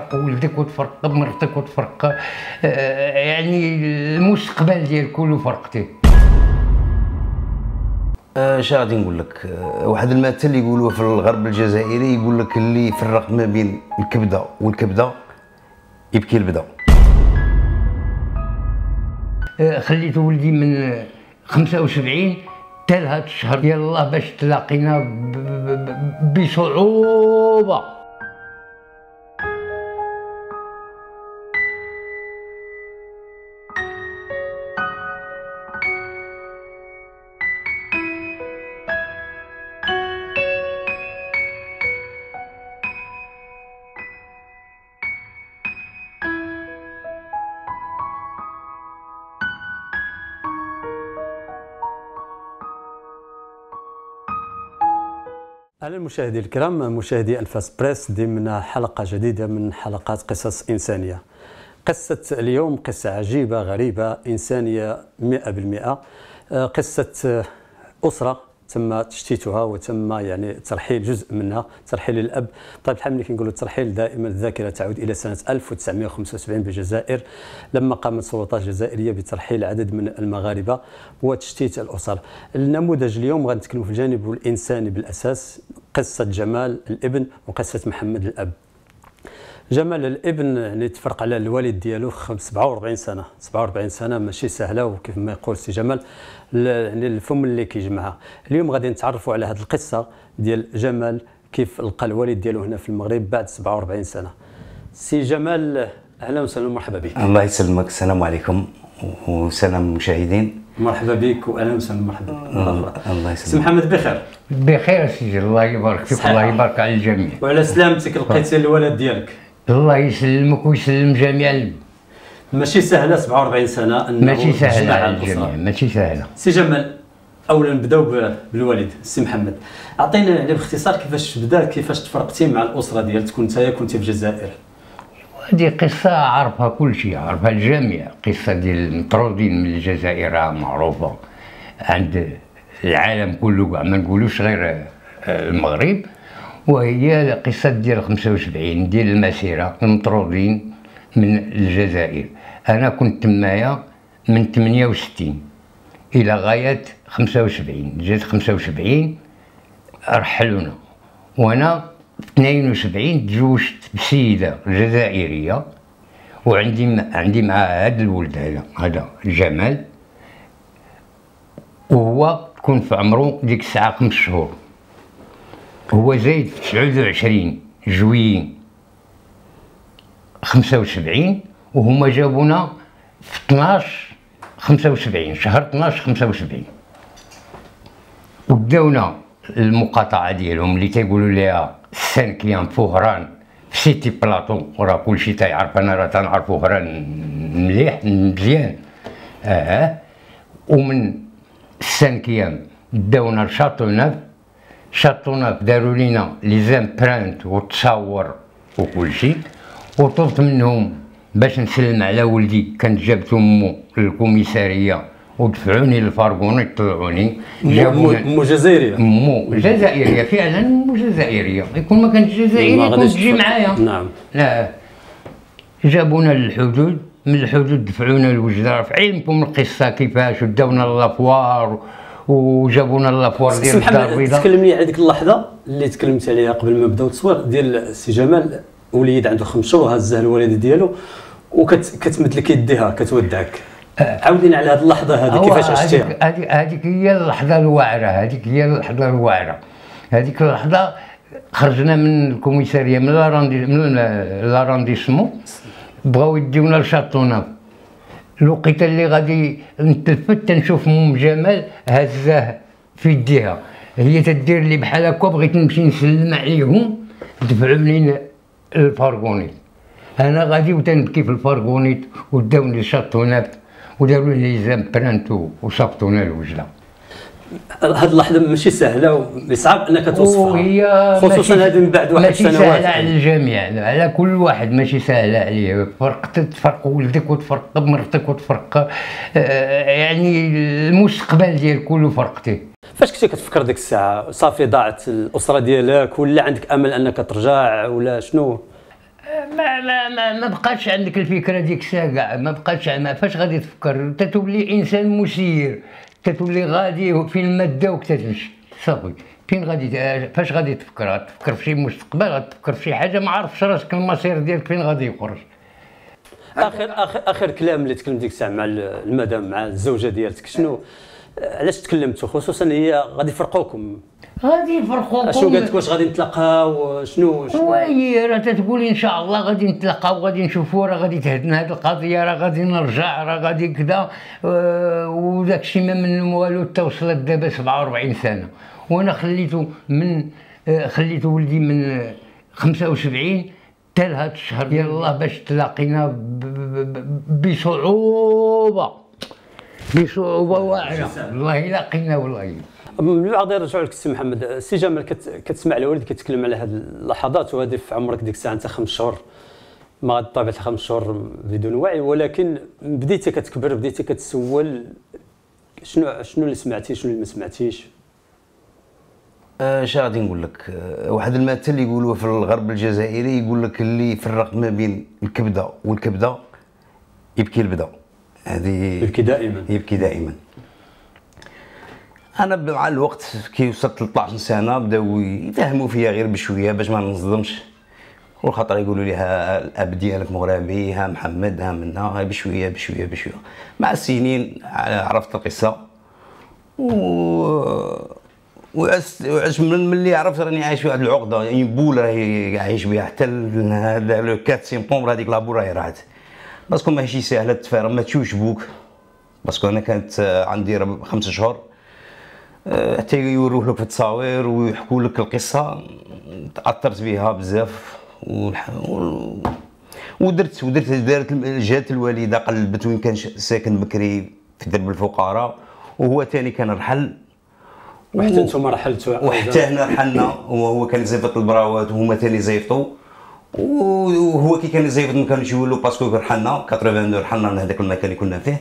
تفرق ولدك وتفرق مرتك وتفرق يعني المستقبل ديال كله فرقتيه. اش غادي نقول لك؟ واحد المثل يقولوه في الغرب الجزائري، يقول لك اللي يفرق ما بين الكبده والكبده يبكي البدا. خليت ولدي من 75 حتى لهاد الشهر يلاه باش تلاقينا بصعوبه. أهلا المشاهدين الكرام، مشاهدي أنفاس بريس ضمن حلقة جديدة من حلقات قصص إنسانية. قصة اليوم قصة عجيبة غريبة إنسانية 100%. قصة أسرة تم تشتيتها وتم يعني ترحيل جزء منها، ترحيل الأب. طيب الحال ملي كنقولوا الترحيل دائما الذاكرة تعود إلى سنة 1975 بالجزائر، لما قامت السلطات الجزائرية بترحيل عدد من المغاربة وتشتيت الأسر. النموذج اليوم غنتكلموا في الجانب الإنساني بالأساس، قصة جمال الابن وقصة محمد الأب. جمال الابن يعني تفرق على الوالد ديالو 47 سنه، 47 سنه ماشي سهله، وكيف ما يقول سي جمال يعني الفم اللي كيجمعها. اليوم غادي نتعرفوا على هذه القصه ديال جمال، كيف لقى الوالد ديالو هنا في المغرب بعد 47 سنه. سي جمال اهلا وسهلا ومرحبا بك. الله يسلمك، السلام عليكم وسلام المشاهدين. مرحبا بك واهلا وسهلا ومرحبا. الله يسلمك. سي محمد بخير؟ بخير سيدي، الله يبارك فيك والله يبارك على الجميع. وعلى سلامتك لقيتي الولد ديالك؟ الله يسلمك ويسلم جميع. ماشي سهله 47 سنه انه ماشي سهله على الأسرة. الجميع، ماشي سهله. سي جمال اولا نبداو بالوالد سي محمد، عطينا يعني باختصار كيفاش بدا، كيفاش تفرقتي مع الاسره ديالك نتايا كنتي في الجزائر؟ هذه قصه عارفها كل شيء، عارفها الجميع. قصه ديال المطرودين من الجزائر معروفه عند العالم كله، كاع ما نقولوش غير المغرب. وهي قصة ديال 75 ديال المسيرة المطرودين من الجزائر. أنا كنت تمايا من 68 إلى غاية 75. جات 75 رحلونا، وأنا في 72 تزوجت بسيدة جزائرية، وعندي مع هذا الولد هذا جمال، وهو كون في عمره ديك الساعة 5 شهور. هو زايد في 29 جويين 75، وهما جابونا في 12 75 شهر 12 75، وبداونا المقاطعة ديالهم اللي تيقولوا ليها السانكيام فهران في سيتي بلاطو. وراه كلشي تيعرف، انا راه تنعرف فهران مليح مزيان. ومن السانكيام داونا لشاطوناف. شاطوناف داروا لينا لي زامبرانت والتصاور وكل شيء، وطلبت منهم باش نسلم على ولدي. كانت جابت امو للكوميساريه ودفعوني للفارغوني، طلعوني جابوني. مو جزائريه؟ مو جزائريه فعلا، مو جزائريه. يكون ما كانت جزائريه كنت تجي معايا. نعم. لا، جابونا للحدود، من الحدود دفعونا لوجده. في علمكم القصه كيفاش، وداونا لافوار وجابونا لافوار ديال الدار البيضاء. تكلمني على ديك اللحظه اللي تكلمت عليها قبل ما نبداو التصوير ديال سي جمال، وليد عنده 5 شهور هزها الوالده ديالو وكتمد لك يديها كتودعك. عاودينا على هذه اللحظه هذه كيفاش عشتيها؟ هذيك هي اللحظه الواعره، هذيك هي اللحظه الواعره. هذيك اللحظه خرجنا من الكوميساريه، من لارانديسمون، بغاو يديونا لشاطوناف. الوقيته اللي غادي نتلفت تنشوف ام جمال هزاه في يديها، هي تدير لي بحال هكا. بغيت نمشي نسلم عليهم، دفعوني للفارغونيت. انا غادي وتنبكي في الفارغونيت، وداوني لشاطوناف وداروا لي زامبرانتو وصافتونا لوجده. هذه اللحظه ماشي سهله وصعب انك توصفها، خصوصا هذه من بعد واحد سنوات. ماشي سهله على الجميع، على كل واحد ماشي سهله عليه. تفرق ولدك وتفرق مرتك وتفرق يعني المستقبل ديال كله فرقتيه. فاش كنتي كتفكر ديك الساعه؟ صافي ضاعت الاسره ديالك ولا عندك امل انك ترجع ولا شنو؟ ما بقاتش عندك الفكره ديك الساعه كاع، ما بقاتش. ما فاش غادي تفكر، تتولي انسان مسير، تتولي غادي في الماده وكتمشي صافي. فين غادي فاش غادي تفكر؟ غتفكر في شي مستقبل، غتفكر في شي حاجه ما عرفتش راسك المصير ديالك فين غادي يخرج. اخر كلام اللي تكلم ديك الساعه مع المدام، مع الزوجه ديالتك، شنو علاش تكلمتوا؟ خصوصا هي غادي يفرقوكم. غادي يفرقوكم. شنو قالت لك؟ واش غادي نتلاقاو؟ شنو وي راه تتقول ان شاء الله غادي نتلاقاو، غادي نشوفوا، راه غادي تهدنا هذه القضيه، راه غادي نرجع، راه غادي كذا. وداك الشيء ما من والو حتى وصلت دابا 47 سنه، وانا خليت ولدي من 75 حتى لهذا الشهر ديال الله باش تلاقينا بصعوبه واعره. والله لاقينا والله. من بعد نرجعوا لك السي محمد. السي جمال، كتسمع الوالد كيتكلم على هذه اللحظات وهذه في عمرك ديك الساعه، انت 5 شهور، ما طبيعه 5 شهور بدون وعي، ولكن بديتي كتكبر، بديتي كتسول. شنو اللي سمعتي، شنو اللي ما سمعتيش؟ اش غادي نقول لك؟ واحد المثل اللي يقولوه في الغرب الجزائري، يقول لك اللي يفرق ما بين الكبده والكبده يبكي البدا. هذه يبكي دائما. انا مع الوقت كي وصلت 13 سنه بداو يفهموا فيا غير بشويه باش ما نصدمش، والخطر يقولوا لي ها الاب ديالك مغربي، ها محمد، ها منا، ها بشويه بشويه بشويه. مع السنين عرفت القصه وعش من اللي عرفت راني عايش في واحد العقده، يعني بول راهي عايش بها حتى هذا لو 4 سيمبتمبر. هذيك لابول راهي راحت، باسكو ماشي ساهله تفارق، ما تشوش بوك، باسكو انا كانت عندي 5 شهور حتى يوروه لك في التصاوير ويحكوا لك القصه. تاثرت بها بزاف ودرت جات الوالده قلبت وين كان ساكن بكري في درب الفقراء، وهو ثاني كان رحل، وحتى نتوما رحلتوا، وحتى هنا رحلنا، وهو كان يزيفط البراوات وهما ثاني يزيفطوا، وهو كي كان يزيفط ما كانوش يولوا باسكو رحلنا 82 رحلنا من هذاك المكان اللي كنا فيه.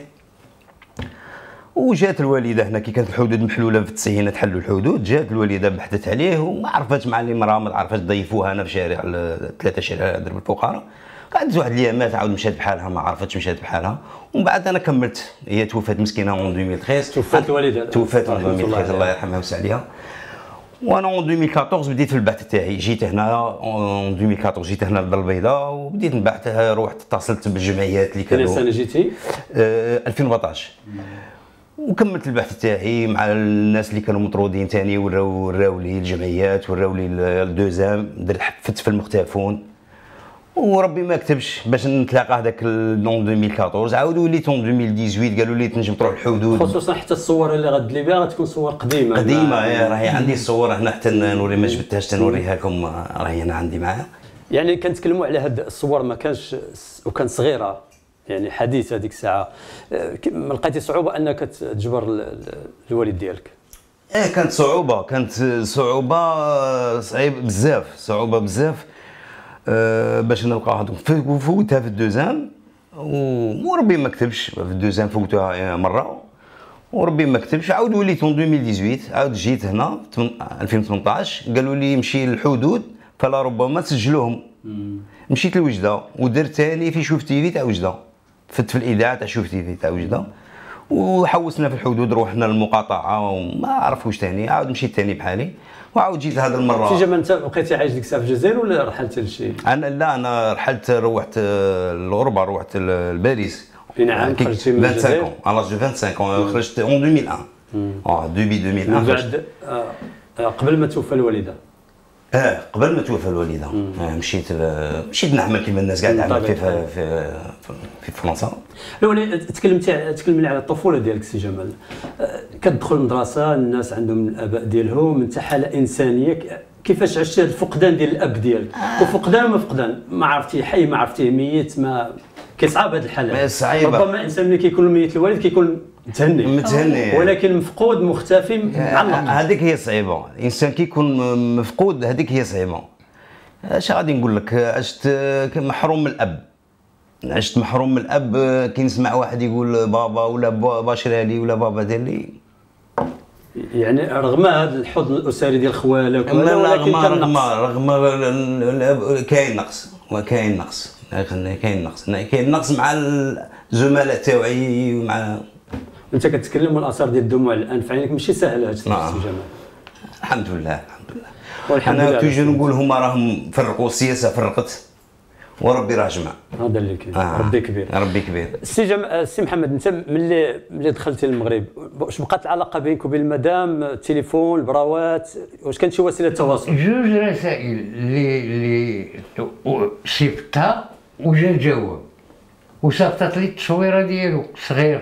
وجات الوالده هنا كي كانت الحدود محلوله في التسعينات، حلوا الحدود، جات الوالده بحثت عليه وما عرفتش مع المراه، ما عرفتش ضيفوها هنا في شارع 3 شارع درب الفقراء. قعدت واحد الايامات عاود مشات بحالها، ما عرفتش مشات بحالها. ومن بعد انا كملت، هي توفات مسكينه اون 2013. توفات الوالده، توفات اون 2013 الله يرحمها ويوسع عليها. وانا اون 2014 بديت في البحث تاعي، جيت هنا اون 2014 جيت هنا للدار البيضاء وبديت نبحث، روحت اتصلت بالجمعيات اللي كانوا. سنه جيتي؟ 2014. وكملت البحث تاعي مع الناس اللي كانوا مطرودين ثاني، وراو لي الجمعيات، وراو لي الدوزام، درت في المختفون، وربي ما كتبش باش نتلاقى هذاك لون 2014. عاود وليت اون 2018 قالوا لي تنجم تروح الحدود، خصوصا حتى الصور اللي غتدلي بها غتكون صور قديمه راهي عندي الصور هنا حتى نوري، ما جبتهاش تنوريها لكم، راهي انا عندي معايا. يعني كنتكلموا على هاد الصور، ما كانش وكان صغيره يعني حديثه هذيك الساعه، ما لقيتي صعوبه انك تجبر الوالد ديالك؟ كانت صعوبه صعيب بزاف، صعوبه بزاف باش نلقى هذوك. فوتها في الدوزام وربي ما كتبش، في الدوزام فوتها مره وربي ما كتبش. عاود وليت 2018، عاود جيت هنا 2018 قالوا لي مشي للحدود فلا ربما تسجلوهم. مشيت لوجده ودرت ثاني في شوف تيفي تاع وجده، فت في الاذاعه تاع شوف تيفي تاع وجده، وحوسنا في الحدود، روحنا للمقاطعه وما عرفوش ثاني. عاود مشيت ثاني بحالي وعاود جيت هذه المره. سي جمال، انت بقيتي عايش ديك الساعه في الجزائر ولا رحلت لشي؟ انا رحلت، روحت لأوروبا، روحت لباريس. نعم، خرجتي من الجزائر على 25 خرجت اون 2001. ديبي 2001 بعد قبل ما توفى الوالده. قبل ما توفى الوالده مشيت نعمل كيما الناس قاعده تعمل في فرنسا. تكلمنا على الطفوله ديالك سي جمال. كتدخل المدرسه، الناس عندهم الاباء ديالهم، انت حاله انسانيه، كيفاش عشت الفقدان ديال الاب ديالك؟ وفقدان ما فقدان، ما عرفتيه حي ما عرفتيه ميت، ما كيصعب هذه الحاله؟ صعيبه. ربما الانسان ملي كيكون ميت الوالد كيكون متهني، ولكن مفقود مختفي معلق. هذيك هي صعيبه، الانسان كيكون مفقود هذيك هي صعيبه. اش غادي نقول لك؟ عشت محروم من الاب، عشت محروم من الاب. كي نسمع واحد يقول بابا ولا بابا شرالي ولا بابا دار لي، يعني رغم هذا الحضن الاسري ديال خوالك، ولكن رغم كاين نقص، وكاين نقص، كاين نقص مع الزملاء تاوعي ومع. انت كتكلم من الاثار ديال الدموع الان في عينيك، ماشي سهل هذا الشيء جمال. الحمد لله انا توجور نقول هما راهم فرقوا، السياسه فرقت وربي راه جمع. هذا اللي كاين. ربي كبير. ربي كبير. السي محمد، انت ملي دخلتي للمغرب واش بقات العلاقه بينك وبين المدام؟ التليفون، البراوات، واش كانت شي وسيله تواصل؟ جوج رسائل اللي صيفطتها وجا الجواب، وصيفطت لي التصويره ديالو صغير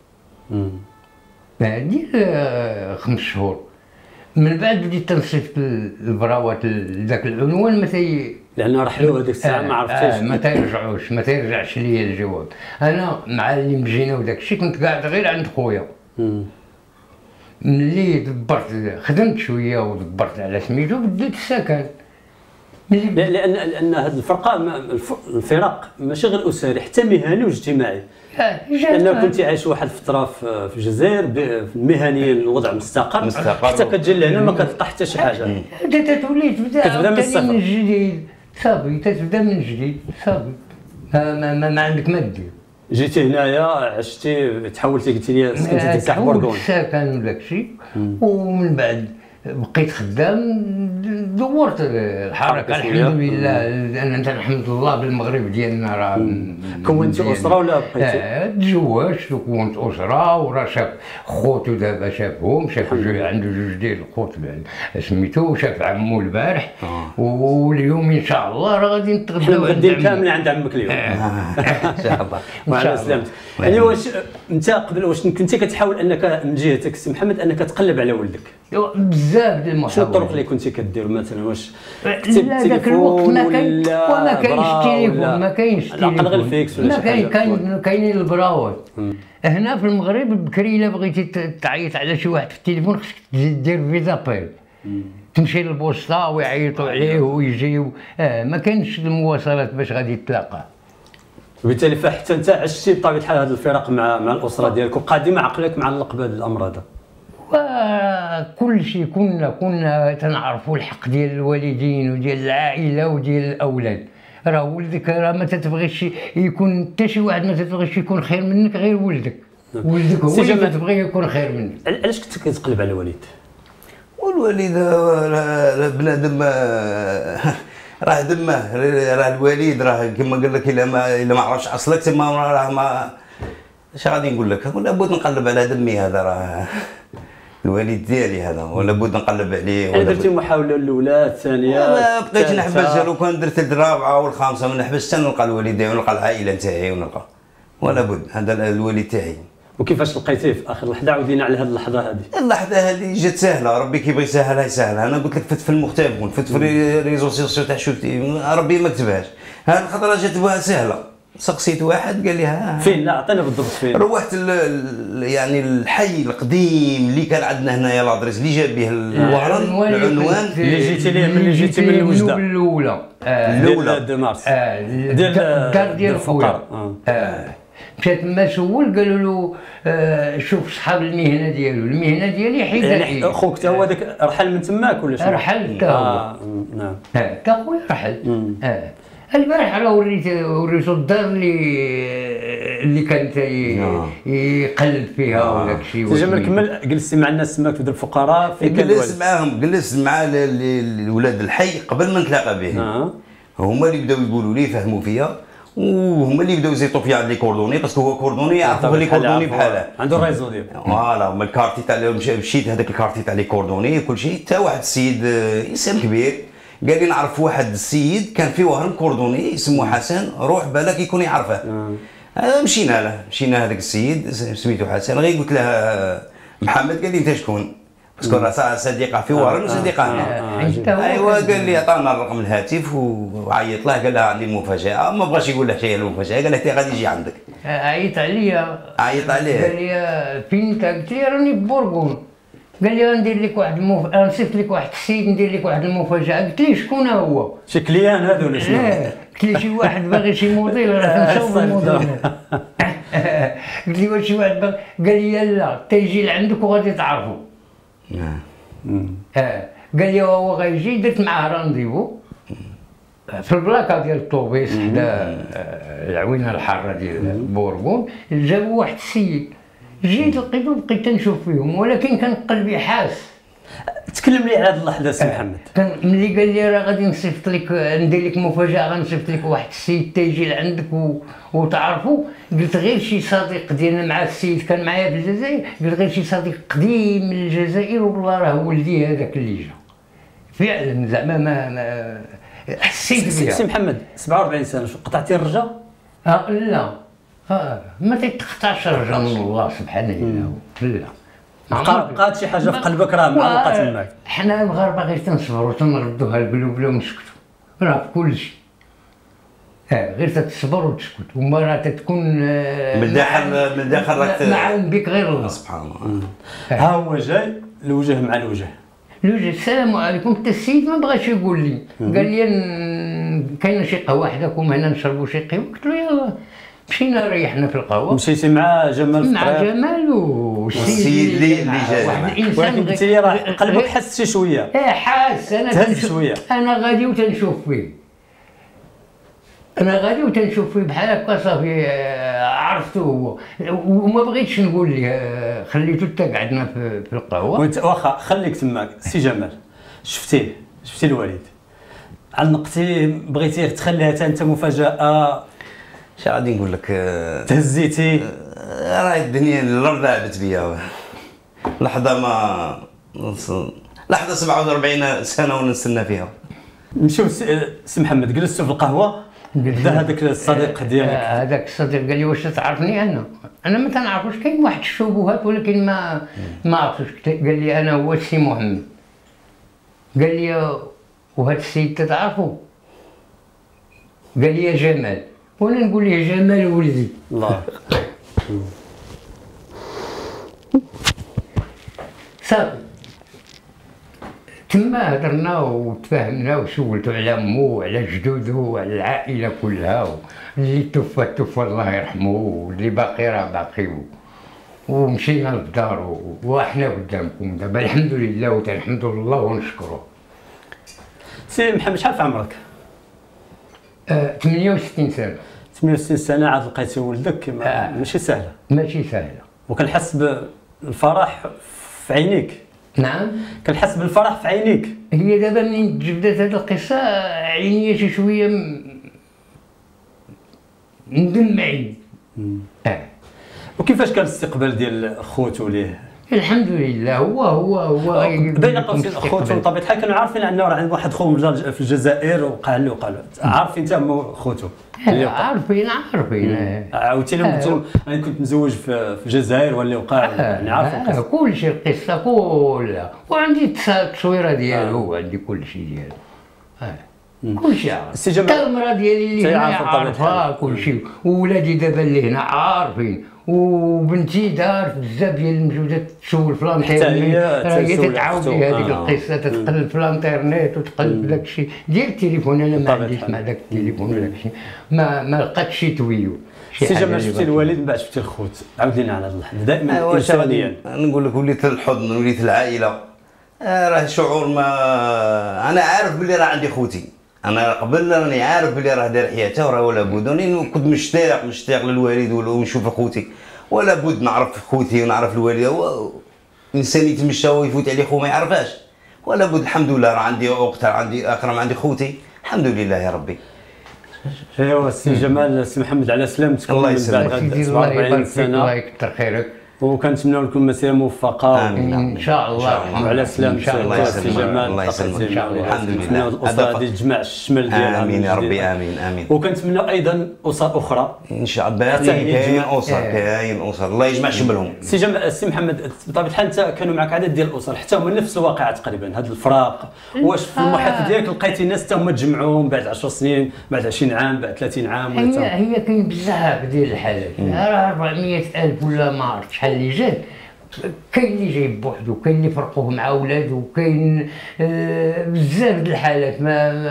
ديال 5 شهور. من بعد بديت تنصيفط البراوات لذاك العنوان، لان رحلوا هذيك الساعه ما عرفتيش ما تيرجعش ليا الجواب. انا مع اللي مجينا وداك الشيء كنت قاعد غير عند خويا. ملي دبرت خدمت شويه ودبرت على سميتو بدلت السكن. لان هذه الفرق ماشي غير اسري، حتى مهني واجتماعي. لأنه كنت عايش واحد الفترة في الجزائر مهنيا الوضع مستقر، حتى كتجي لهنا ما كتلقى حتى شي حاجة. تولي تبدا من جديد، صافي تبدا من جديد صافي، ما عندك ما دير. جيتي هنايا عشتي، تحولتي قلتي لي سكنتي في ساحل بورغون. السكن وداك الشيء، ومن بعد بقيت خدام، دورت الحركه الحمد لله. انا نحمد الله بالمغرب ديالنا راه كونتي اسره ولا بقيتي؟ تزوجت وكونت اسره، وراه شاف خوتو دابا شافهم، شاف عنده جوج ديال الخوت سميتو، شاف عمو البارح. واليوم ان شاء الله راه غادي نتغداو غاديين كاملين عند عمك اليوم ان شاء الله. وعلى سلامتك. يعني واش انت قبل واش كنتي كتحاول انك من جهتك سي محمد انك تقلب على ولدك؟ بزاف ديال المحاولات. شنو الطرق اللي كنتي كدير مثلا؟ واش كتب التليفون ولا ما كاينش التليفون، ما كاينش التليفون، على الاقل الفيكس ولا شي حاجه. كاينين البراوات. هنا في المغرب بكري الا بغيتي تعيط على شي واحد في التليفون خصك دير فيزابيل، تمشي للبوسطه ويعيطوا عليه ويجي. ما كاينش المواصلات باش غادي تلاقى. وبالتالي فحتى انت عشتي بطبيعه الحال هذه الفرق مع الاسره ديالك، وقادمه عقلك معلق بهذه الامر هذا. وكل شيء كنا تنعرفوا الحق ديال الوالدين وديال العائله وديال الاولاد. راه ولدك راه ما تتبغيش يكون حتى شي واحد، ما تتبغيش يكون خير منك غير ولدك. ولدك هو اللي تبغي يكون خير منك. علاش كنت كتقلب على الوالد؟ والوالد بنادم راه دمه، راه الوالد راه كما قال لك الا ما عرفش اصلك تما راه ما اش غادي نقول لك. لابد نقلب على دمي، هذا راه الوالد ديالي هذا، ولا بد نقلب عليه. درتي محاوله الاولى الثانيه؟ ما بقيتش نحبس، لو كان درت الرابعه والخامسه ما نحبس حتى نلقى الوالد ديالي ونلقى العائله نتاعي ونلقى، ولا بد هذا الوالد تاعي. وكيفاش لقيتيه في اخر لحظه؟ عاودينا على هذه اللحظه هذه. اللحظه هذه جات سهله، ربي كيبغي يسهلها يسهلها. انا قلت لك فت في المختبر، فت في ريزو سوسيو تاع شفتي، ربي ما كتبهاش. هذه الخطره جات بها سهله. سقسيت واحد قال لي ها فين؟ لا عطينا بالضبط فين. روحت يعني الحي القديم اللي كان عندنا هنايا لادريس اللي جاب به العنوان اللي جيتي ليه ملي جيتي من الوجده الاولى ديال مارس ديال الدار ديال الفقراء. مشات ما سول قالوا له شوف صحاب المهنه ديالو، المهنه ديالي حدائيه. يعني خوك تا هو داك رحل من تماك ولا شنو؟ رحل تا هو. نعم تا خويا رحل. البارح راه وريتو الدار اللي كان يقلب فيها وداك الشيء. جمال كمل. جلستي مع الناس تماك في الفقراء في جلست معاهم، جلست مع ولاد الحي قبل ما نتلاقى بهم. هما اللي بداو يقولوا لي، فهموا فيا، وهما اللي بداو يزيطوا فيا على لي كوردوني، باسكو هو كوردوني يعرفوا لي كوردوني بحاله، عنده الريزو ديالو. فوالا من الكارتي تاع مشيت هذاك الكارتي تاع لي كوردوني كل شيء. حتى واحد السيد انسان كبير قال لي نعرف واحد السيد كان في وهران كوردوني اسمه حسن، روح بالك يكون يعرفه. مشينا له، مشينا هذاك السيد سميتو حسن. غير قلت له محمد، قال لي انت شكون؟ باسكو راه صديقه في وهران وصديقه هنا. ايوا قال لي عطانا الرقم الهاتف وعيط له، قال له عندي المفاجاه. ما بغاش يقول له شي المفاجاه، قال له حتى غادي يجي عندك. عيط عليا، عيط عليه، قال لي فين انت؟ قلت له راني ببورغون. قال لي غندير لك واحد نصيفط لك واحد السيد ندير لك واحد المفاجاه. قلت له شكون هو؟ شي كليان هذا ولا شنو؟ قلت له شي واحد باغي شي موديل، راه كنصوب الموديل. قلت له واش شي واحد باغي؟ قال لي لا تيجي لعندك وغادي تعرفوا. قال لي هو غيجي. درت معاه رانديفو في البلاكه ديال الطوبيس حدا العوينه الحاره ديال بورغون جابوا واحد السيد، جيت لقيتو بقيت تنشوف فيهم، ولكن كان قلبي حاس. تكلم لي على هذه اللحظه سي محمد. كان ملي قال لي راه غادي نصيفط لك، ندير لك مفاجاه، غنصيفط لك واحد السيد تيجي لعندك وتعرفوا. قلت غير شي صديق ديالنا مع السيد كان معايا في الجزائر، قلت غير شي صديق قديم من الجزائر، والله راه ولدي هذاك اللي جا فعلا. زعما ما حسيت بها. سي محمد 47 سنه، شو قطعتي الرجاء؟ لا ما تتقطعش الرجاء من الله سبحانه الله. لا بقات شي حاجه في قلبك راه معلقه تماك. حنا المغاربه غير تنصبروا تنردوها القلوب لا ونسكتوا، راه في كل شيء. غير تتصبر وتسكت، وما راه تكون من الداخل راك معاون بك غير الله سبحان الله. ها هو جاي الوجه مع الوجه. السلام عليكم. حتى السيد ما بغاش يقول لي، قال لي كاينه شي قهوه حداكم هنا نشربوا شي قهوه. قلت له يلاه. مشينا ريحنا في القهوه. مشيتي مع جمال مع جمال والسيد اللي جا واحد الانسان. ولكن قلت لي راه قلبك حس شي شويه. حاس. انا تهز شويه. انا غادي وتنشوف فيه، بحال هكا صافي. عرفتو هو، وما بغيتش نقول ليه، خليته حتى قعدنا في القهوه. وانت واخا خليك تماك. سي جمال شفتي الوالد، علقتي بغيتيه تخليها حتى انت مفاجاه؟ اش غادي نقول لك، تهزيتي؟ راه الدنيا الارض لعبت بيا لحظه، لحظه 47 سنه ونستنى فيها. نمشيو سي محمد، جلستوا في القهوه، بدا هذاك الصديق ديالك. هذاك الصديق قال لي واش تعرفني؟ انا ما تنعرفوش، كاين واحد الشبهات ولكن ما عرفتوش. قال لي انا هو السي محمد. قال لي وهذا السيد تتعرفوا؟ قال لي يا جمال، وانا نقول ليه جمال ولدي. الله. صافي تما هضرنا وتفاهمنا، وسولتو على مو وعلى جدودو وعلى العائله كلها، اللي توفى الله يرحمه، واللي باقي راه باقي. ومشينا للدار وحنا قدامكم دابا الحمد لله، وتنحمدوا الله ونشكروه. سي محمد شحال في عمرك؟ 68 سنه. 68 سنه عاد لقيتي ولدك، ماشي سهله. ماشي سهله. وكنحس بالفرح في عينيك. نعم كنحس بالفرح في عينيك. هي دابا منين تجبدات هذه القصه عينيا شي شويه مدمعين. وكيفاش كان الاستقبال ديال خوتو ليه؟ الحمد لله. هو بين قوسين خوتو بطبيعه الحال كانوا عارفين انه راه عنده واحد خوهم في الجزائر وقع له عارفين حتى هما خوتو. عارفين. عاوتاني لهم قلت لهم انا كنت مزوج في الجزائر واللي وقع، يعني عارف كل شيء، القصه كلها، وعندي التصويره ديالو، عندي كل شيء ديالو. كل شيء عارف. حتى المراه ديالي اللي هنا عارفه كل شيء، وولادي دابا اللي هنا عارفين، وبنتي دارت بزاف ديال المجهودات تسول في الانترنت. هي تتعاودي هذيك القصه، تتقلب في الانترنت وتقلب داك الشيء ديال التليفون. انا ما عنديش مع داك التليفون ولا شيء، ما لقاتش شي تويو. سي جمال شفتي الوالد من بعد شفتي الخوت، عاود لينا على هذا اللحظه دائما انسانيا. نقول لك وليت الحضن، وليت العائله. راه شعور ما انا عارف بلي راه عندي خوتي. انا قبل راني عارف بلي راه داير حياته وراه ولا بد، راني كنت مشتاق للوالد ونشوف خوتي، ولا بد نعرف خوتي ونعرف الوالده. الانسان يتمشى ويفوت عليه خو ما يعرفهاش، ولا بد. الحمد لله راه عندي اخت، عندي اكرم، عندي خوتي، الحمد لله يا ربي. ايوا سي جمال، سي محمد على سلامتكم. الله يسلمك. الله يبارك فيك، الله يكثر خيرك، وكنتمناو لكم مسيره موفقه. امين ان شاء الله. وعلى سلامتك سي جمال. الله يسلمك ان شاء الله. الحمد لله. الاسره هذه تجمع الشمل ديالها. امين يا ربي، امين. وكنتمناو ايضا اسر اخرى ان شاء الله. كاين اسر الله يجمع شملهم. سي محمد بطبيعه الحال انت كانوا معك عدد ديال الاسر حتى هما نفس الواقعه تقريبا، هذا الفراق. واش في المحيط ديالك لقيتي ناس حتى هما تجمعوهم بعد 10 سنين، بعد 20 عام، بعد 30 عام؟ هي كاين بزاف ديال الحالات، راه 400,000 ولا ما عرفت شحال اللي جات. كاين اللي جاي بوحدو، كاين اللي فرقوه مع ولادو، كاين بزاف د الحالات.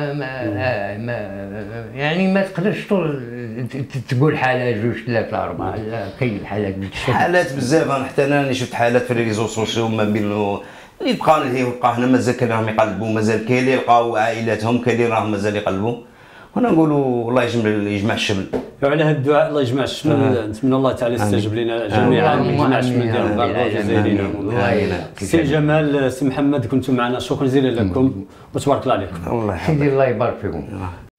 ما يعني ما تقدرش تقول حاله جوج ثلاثه اربعه، لا كاين الحالات بزاف. انا حتى انا شفت حالات في الريزو سوسيو ما بين اللي بقى هنا مازال كانوا يقلبوا، مازال كاين اللي لقاو عائلاتهم، كاين اللي راهم مازال يقلبوا. وانا نقولوا الله يجمع الشمل. وعلى هذا الدعاء الله يجمع الشمل، نتمنى الله تعالى يستجب لنا جميعا ويجمع الشمل ديال المغاربه والجزائريين عموما. سي جمال، سي محمد، كنتم معنا، شكرا جزيلا لكم وتبارك الله عليكم. سيدي الله يبارك فيكم.